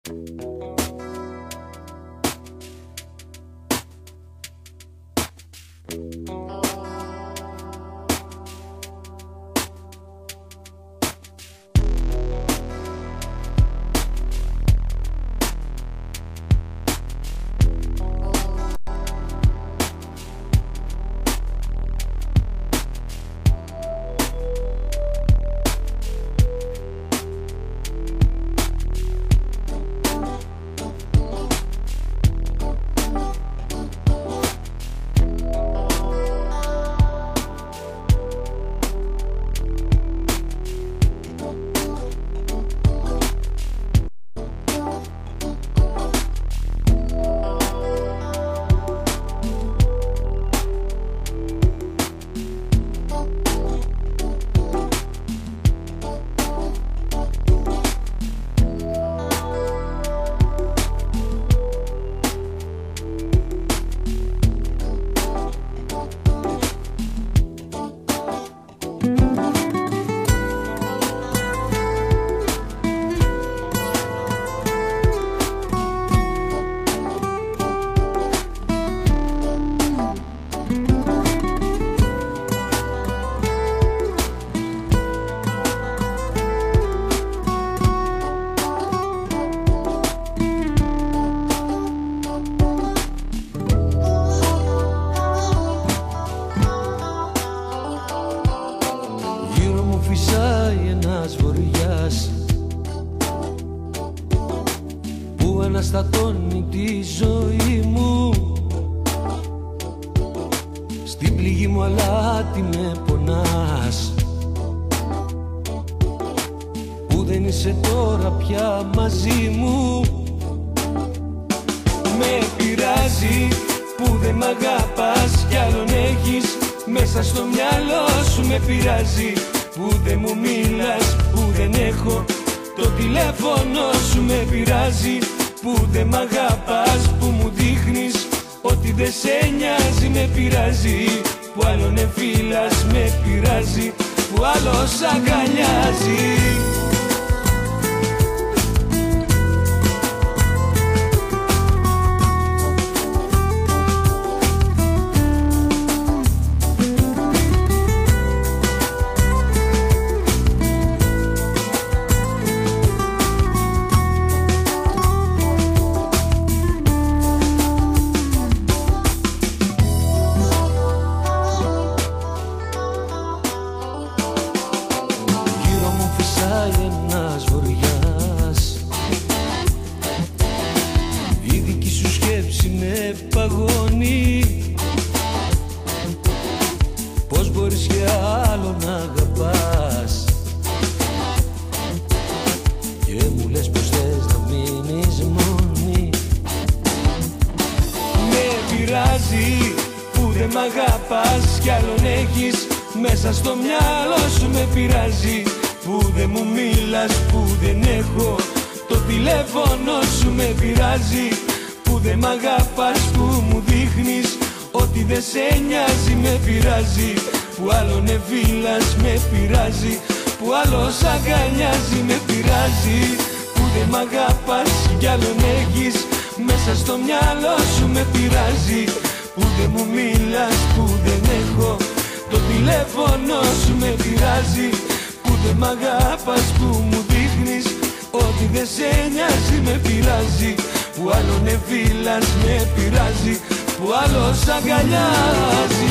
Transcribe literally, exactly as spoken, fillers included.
αναστατώνει τη ζωή μου. Στην πληγή μου αλάτι με πονάς, που δεν είσαι τώρα πια μαζί μου. Με πειράζει που δεν μ' αγαπάς κι άλλον έχεις μέσα στο μυαλό σου. Με πειράζει που δεν μου μιλάς, που δεν έχω το τηλέφωνο σου. Με πειράζει που δεν μ' αγαπάς, που μου δείχνεις ότι δεν σε νοιάζει. Με πειράζει που άλλον εφήλας, με πειράζει που άλλος αγκαλιάζει. Ένας βοριάς, η δική σου σκέψη με παγώνει. Πώς μπορείς και άλλο να αγαπάς και μου λες πως θες να μείνεις μόνη. Με πειράζει που δεν μ' αγαπάς κι άλλον έχεις μέσα στο μυαλό σου. Με πειράζει που δεν μου μιλάς, που δεν έχω το τηλέφωνο σου. Με πειράζει που δεν μ' αγαπάς, που μου δείχνεις ότι δεν σε νοιάζει. Με πειράζει που άλλον εφήλας, με πειράζει που άλλος αγκαλιάζει. Με πειράζει που δεν μ' αγαπάς κι άλλον έχεις μέσα στο μυαλό σου. Με πειράζει που δεν μου μιλάς, που δεν έχω το τηλέφωνο σου. Με πειράζει που δεν μ' αγαπάς, που μου δείχνεις ότι δεν σε νοιάζει. Με πειράζει που άλλον εφήλας, με πειράζει που άλλος αγκαλιάζει.